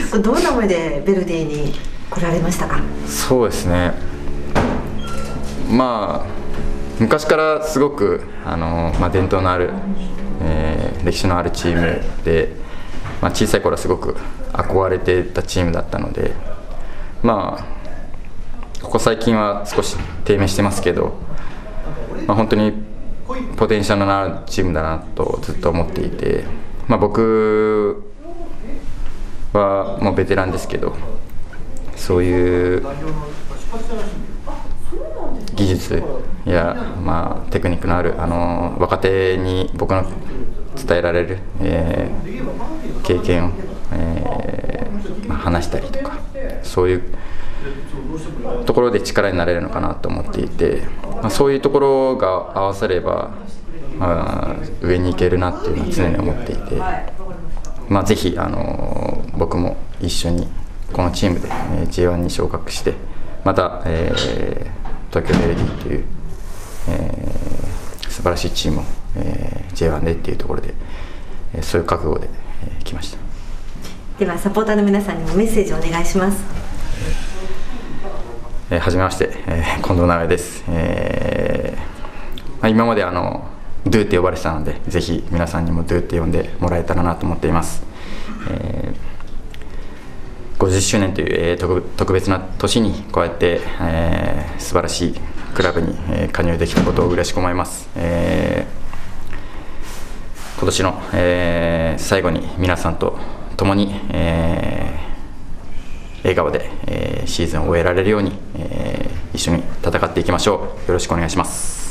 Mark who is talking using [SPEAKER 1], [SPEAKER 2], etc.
[SPEAKER 1] どんな思いでヴェルディに来られましたか？
[SPEAKER 2] そうですね、昔からすごく伝統のある、歴史のあるチームで、小さい頃はすごく憧れてたチームだったので、ここ最近は少し低迷してますけど、本当にポテンシャルのあるチームだなとずっと思っていて、僕はもうベテランですけど、そういう技術や、テクニックのある若手に僕の伝えられる、経験を、話したりとか、そういうところで力になれるのかなと思っていて、そういうところが合わされば、上に行けるなっていうのは常に思っていて、ぜひ僕も一緒にこのチームで J1 に昇格して、また、東京ヴェルディという、素晴らしいチームを、J1 でっていうところで、そういう覚悟で、来ました。
[SPEAKER 1] ではサポーターの皆さんにもメッセージをお願いします。
[SPEAKER 2] はじめまして、近藤直哉です。今までドゥって呼ばれてたので、ぜひ皆さんにもドゥって呼んでもらえたらなと思っています。50周年という、特別な年にこうやって、素晴らしいクラブに、加入できたことを嬉しく思います。今年の、最後に皆さんと共に、笑顔で、シーズンを終えられるように、一緒に戦っていきましょう。よろしくお願いします。